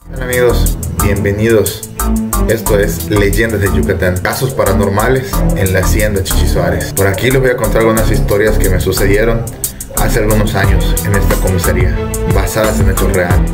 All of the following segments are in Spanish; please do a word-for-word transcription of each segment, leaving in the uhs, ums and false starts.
Hola amigos, bienvenidos. Esto es Leyendas de Yucatán, casos paranormales en la hacienda Chichi Suárez. Por aquí les voy a contar algunas historias que me sucedieron hace algunos años en esta comisaría, basadas en hechos reales.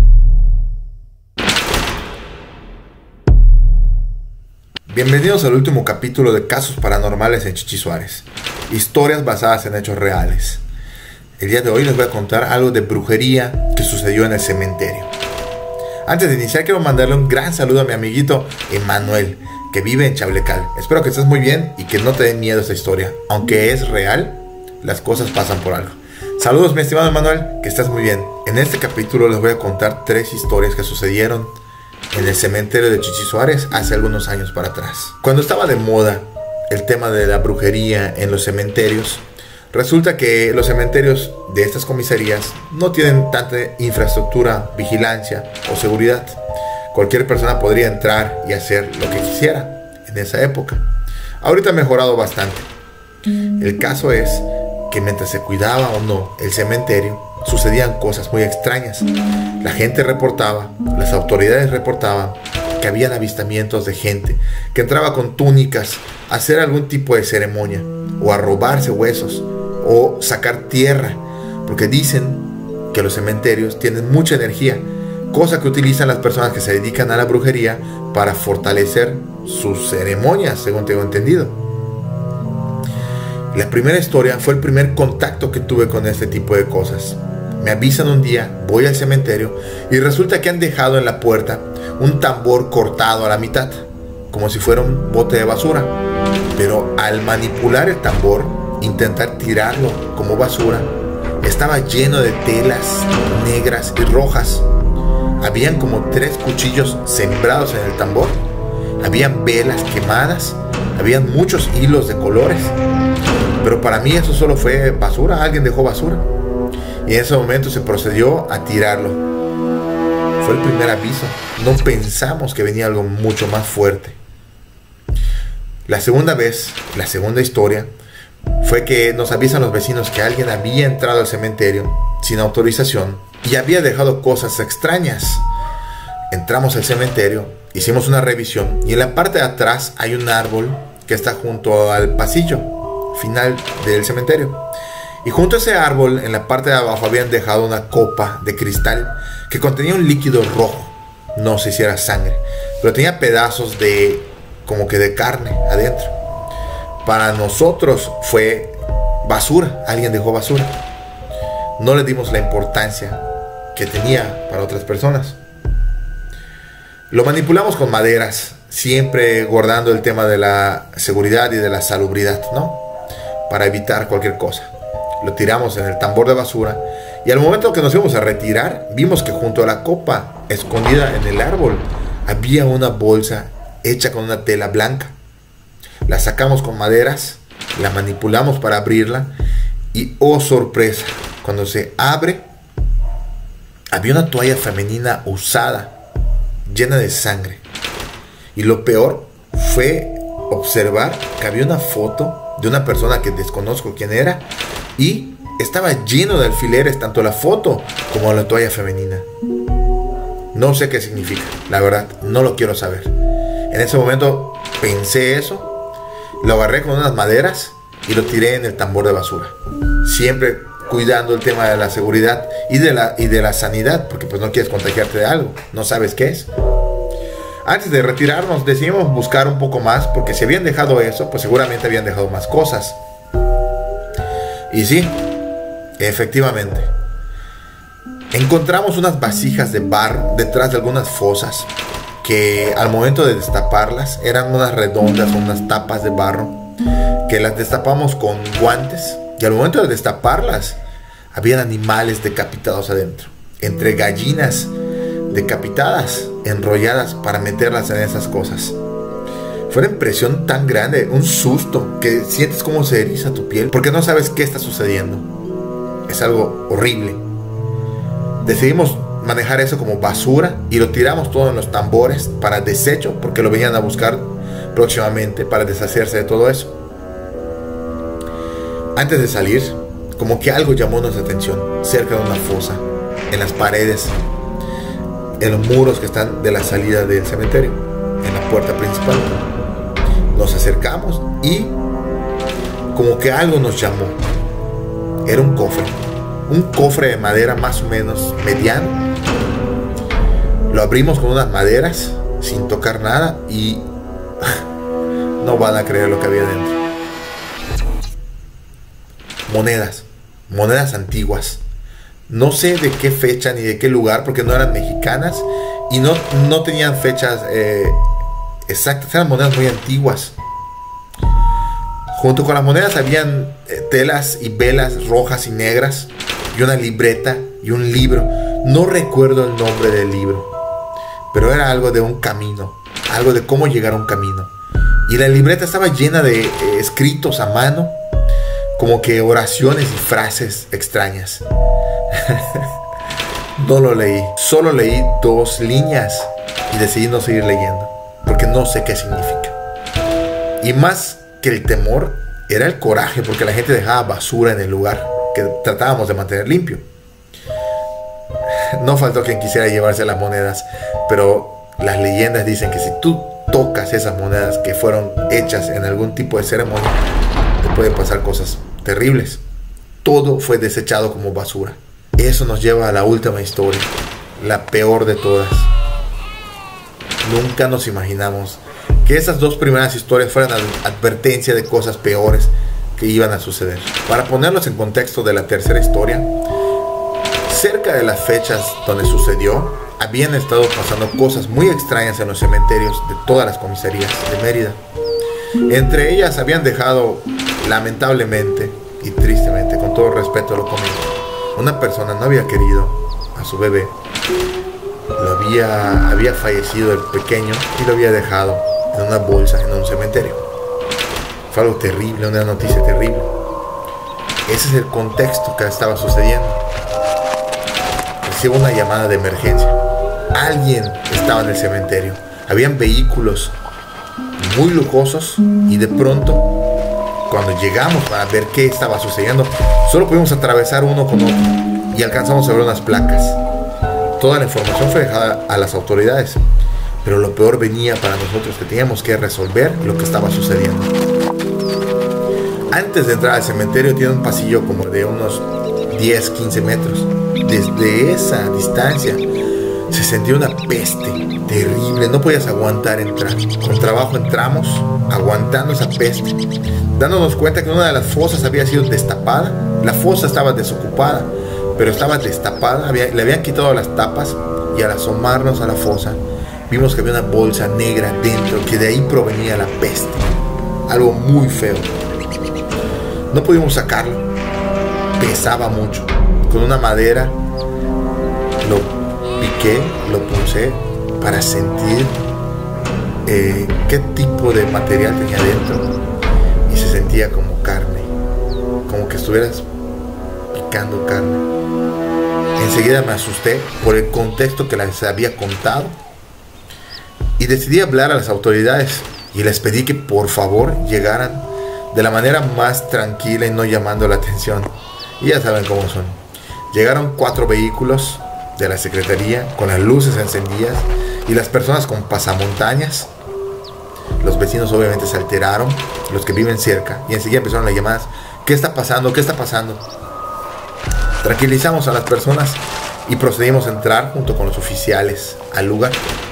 Bienvenidos al último capítulo de Casos Paranormales en Chichi Suárez, historias basadas en hechos reales. El día de hoy les voy a contar algo de brujería que sucedió en el cementerio. Antes de iniciar, quiero mandarle un gran saludo a mi amiguito Emanuel, que vive en Chablecal. Espero que estés muy bien y que no te dé miedo esta historia. Aunque es real, las cosas pasan por algo. Saludos, mi estimado Emanuel, que estés muy bien. En este capítulo les voy a contar tres historias que sucedieron en el cementerio de Chichi Suárez hace algunos años para atrás. Cuando estaba de moda el tema de la brujería en los cementerios, resulta que los cementerios de estas comisarías no tienen tanta infraestructura, vigilancia o seguridad. Cualquier persona podría entrar y hacer lo que quisiera en esa época. Ahorita ha mejorado bastante. El caso es que mientras se cuidaba o no el cementerio, sucedían cosas muy extrañas. La gente reportaba, las autoridades reportaban que habían avistamientos de gente que entraba con túnicas a hacer algún tipo de ceremonia o a robarse huesos o sacar tierra, porque dicen que los cementerios tienen mucha energía, cosa que utilizan las personas que se dedican a la brujería para fortalecer sus ceremonias, según tengo entendido. La primera historia fue el primer contacto que tuve con este tipo de cosas. Me avisan un día, voy al cementerio y resulta que han dejado en la puerta un tambor cortado a la mitad, como si fuera un bote de basura. Pero al manipular el tambor, intentar tirarlo como basura, estaba lleno de telas negras y rojas. Habían como tres cuchillos sembrados en el tambor, habían velas quemadas, habían muchos hilos de colores. Pero para mí eso solo fue basura, alguien dejó basura. Y en ese momento se procedió a tirarlo. Fue el primer aviso, no pensamos que venía algo mucho más fuerte. La segunda vez, la segunda historia, fue que nos avisan los vecinos que alguien había entrado al cementerio sin autorización y había dejado cosas extrañas. Entramos al cementerio, hicimos una revisión y en la parte de atrás hay un árbol que está junto al pasillo final del cementerio. Y junto a ese árbol, en la parte de abajo, habían dejado una copa de cristal que contenía un líquido rojo. No sé si era sangre, pero tenía pedazos de, como que de carne adentro. Para nosotros fue basura, alguien dejó basura. No le dimos la importancia que tenía para otras personas. Lo manipulamos con maderas, siempre guardando el tema de la seguridad y de la salubridad, ¿no? Para evitar cualquier cosa. Lo tiramos en el tambor de basura y al momento que nos íbamos a retirar, vimos que junto a la copa, escondida en el árbol, había una bolsa hecha con una tela blanca. La sacamos con maderas, la manipulamos para abrirla y oh sorpresa, cuando se abre había una toalla femenina usada, llena de sangre. Y lo peor fue observar que había una foto de una persona que desconozco quién era y estaba lleno de alfileres, tanto la foto como la toalla femenina. No sé qué significa, la verdad, no lo quiero saber. En ese momento pensé eso. Lo agarré con unas maderas y lo tiré en el tambor de basura. Siempre cuidando el tema de la seguridad y de la, y de la sanidad, porque pues no quieres contagiarte de algo, no sabes qué es. Antes de retirarnos decidimos buscar un poco más, porque si habían dejado eso, pues seguramente habían dejado más cosas. Y sí, efectivamente. Encontramos unas vasijas de barro detrás de algunas fosas, que al momento de destaparlas eran unas redondas, unas tapas de barro, que las destapamos con guantes y al momento de destaparlas habían animales decapitados adentro, entre gallinas decapitadas, enrolladas para meterlas en esas cosas. Fue una impresión tan grande, un susto, que sientes cómo se eriza tu piel porque no sabes qué está sucediendo. Es algo horrible. Decidimos manejar eso como basura y lo tiramos todo en los tambores para desecho, porque lo venían a buscar próximamente para deshacerse de todo eso. Antes de salir, como que algo llamó nuestra atención cerca de una fosa, en las paredes. en los muros que están de la salida del cementerio, en la puerta principal. Nos acercamos y como que algo nos llamó. Era un cofre, un cofre de madera más o menos mediano. Lo abrimos con unas maderas sin tocar nada y no van a creer lo que había dentro. Monedas, monedas antiguas. No sé de qué fecha ni de qué lugar, porque no eran mexicanas y no, no tenían fechas eh, exactas, eran monedas muy antiguas. Junto con las monedas habían eh, telas y velas rojas y negras y una libreta y un libro. No recuerdo el nombre del libro, pero era algo de un camino, algo de cómo llegar a un camino. Y la libreta estaba llena de eh, escritos a mano, como que oraciones y frases extrañas. No lo leí, solo leí dos líneas y decidí no seguir leyendo, porque no sé qué significa. Y más que el temor, era el coraje, porque la gente dejaba basura en el lugar que tratábamos de mantener limpio. No faltó quien quisiera llevarse las monedas, pero las leyendas dicen que si tú tocas esas monedas que fueron hechas en algún tipo de ceremonia, te pueden pasar cosas terribles. Todo fue desechado como basura. Eso nos lleva a la última historia, la peor de todas. Nunca nos imaginamos que esas dos primeras historias fueran advertencia de cosas peores que iban a suceder. Para ponerlos en contexto de la tercera historia, cerca de las fechas donde sucedió, habían estado pasando cosas muy extrañas en los cementerios de todas las comisarías de Mérida. Entre ellas habían dejado, lamentablemente y tristemente, con todo respeto lo comento, una persona no había querido a su bebé. Lo había, había fallecido el pequeño y lo había dejado en una bolsa en un cementerio. Fue algo terrible, una noticia terrible. Ese es el contexto que estaba sucediendo. Recibo una llamada de emergencia. Alguien estaba en el cementerio. Habían vehículos muy lujosos y de pronto, cuando llegamos para ver qué estaba sucediendo, solo pudimos atravesar uno con otro y alcanzamos a ver unas placas. Toda la información fue dejada a las autoridades, pero lo peor venía para nosotros, que teníamos que resolver lo que estaba sucediendo. Antes de entrar al cementerio tiene un pasillo como de unos diez, quince metros. Desde esa distancia se sentía una peste terrible, no podías aguantar entrar. Con trabajo entramos, aguantando esa peste, dándonos cuenta que una de las fosas había sido destapada. La fosa estaba desocupada, pero estaba destapada, había, le habían quitado las tapas, y al asomarnos a la fosa vimos que había una bolsa negra dentro, que de ahí provenía la peste. Algo muy feo. No pudimos sacarlo, pesaba mucho. Con una madera lo piqué, lo puse para sentir eh, qué tipo de material tenía dentro, y se sentía como carne, como que estuvieras picando carne. Enseguida me asusté por el contexto que les había contado y decidí hablar a las autoridades y les pedí que por favor llegaran de la manera más tranquila y no llamando la atención. Y ya saben cómo son. Llegaron cuatro vehículos de la secretaría con las luces encendidas y las personas con pasamontañas. Los vecinos obviamente se alteraron, los que viven cerca, y enseguida empezaron las llamadas. ¿Qué está pasando? ¿Qué está pasando? Tranquilizamos a las personas y procedimos a entrar junto con los oficiales al lugar.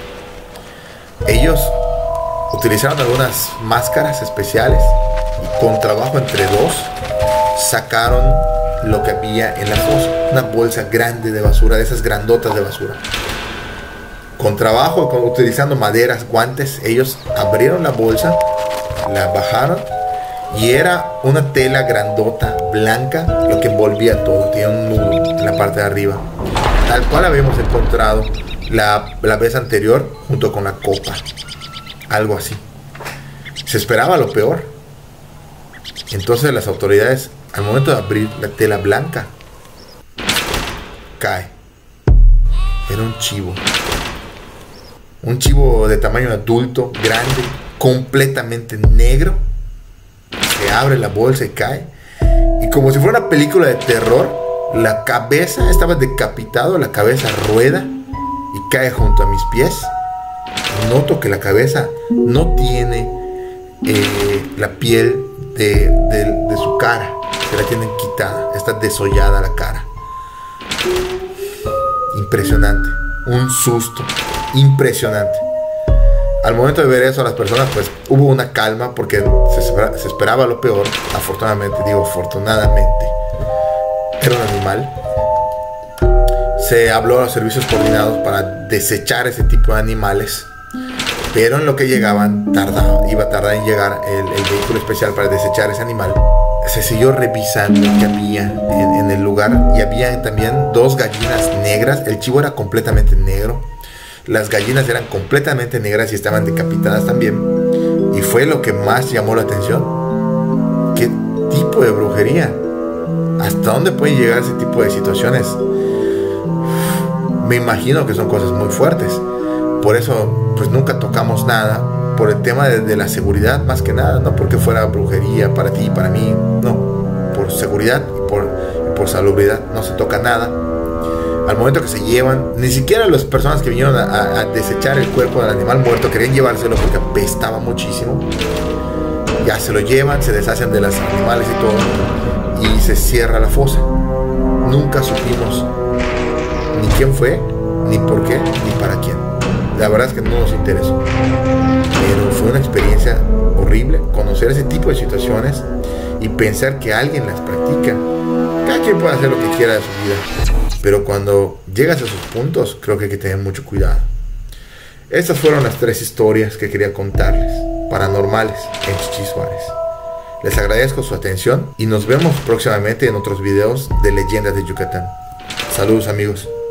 Ellos utilizaron algunas máscaras especiales y con trabajo entre dos sacaron lo que había en la fosa, una bolsa grande de basura, de esas grandotas de basura. Con trabajo, con, utilizando maderas, guantes, ellos abrieron la bolsa, la bajaron y era una tela grandota, blanca, lo que envolvía todo. Tenía un nudo en la parte de arriba, tal cual habíamos encontrado la, la vez anterior junto con la copa, algo así. Se esperaba lo peor. Entonces las autoridades, al momento de abrir la tela blanca, cae. Era un chivo. Un chivo de tamaño adulto, grande, completamente negro. Se abre la bolsa y cae. Y como si fuera una película de terror, la cabeza estaba decapitado, la cabeza rueda y cae junto a mis pies. Noto que la cabeza no tiene eh, la piel de, de, de su cara, se la tienen quitada, está desollada la cara. Impresionante, un susto impresionante. Al momento de ver eso a las personas, pues hubo una calma porque se, espera, se esperaba lo peor. Afortunadamente, digo afortunadamente, era un animal. Se habló a los servicios coordinados para desechar ese tipo de animales, pero en lo que llegaban tardaba, iba a tardar en llegar el, el vehículo especial para desechar ese animal. Se siguió revisando qué había en, en el lugar y había también dos gallinas negras. El chivo era completamente negro, las gallinas eran completamente negras y estaban decapitadas también. Y fue lo que más llamó la atención. ¿Qué tipo de brujería? ¿Hasta dónde pueden llegar ese tipo de situaciones? Me imagino que son cosas muy fuertes. Por eso pues nunca tocamos nada, por el tema de, de la seguridad más que nada, no porque fuera brujería para ti y para mí, no, por seguridad y por, y por salubridad no se toca nada. Al momento que se llevan, ni siquiera las personas que vinieron a, a, a desechar el cuerpo del animal muerto querían llevárselo porque apestaba muchísimo. Ya se lo llevan, se deshacen de los animales y todo y se cierra la fosa. Nunca supimos ni quién fue, ni por qué, ni para quién. La verdad es que no nos interesó, pero fue una experiencia horrible conocer ese tipo de situaciones y pensar que alguien las practica. Cada quien puede hacer lo que quiera de su vida, pero cuando llegas a esos puntos creo que hay que tener mucho cuidado. Estas fueron las tres historias que quería contarles, paranormales en Chichis Juárez. Les agradezco su atención y nos vemos próximamente en otros videos de Leyendas de Yucatán. Saludos amigos.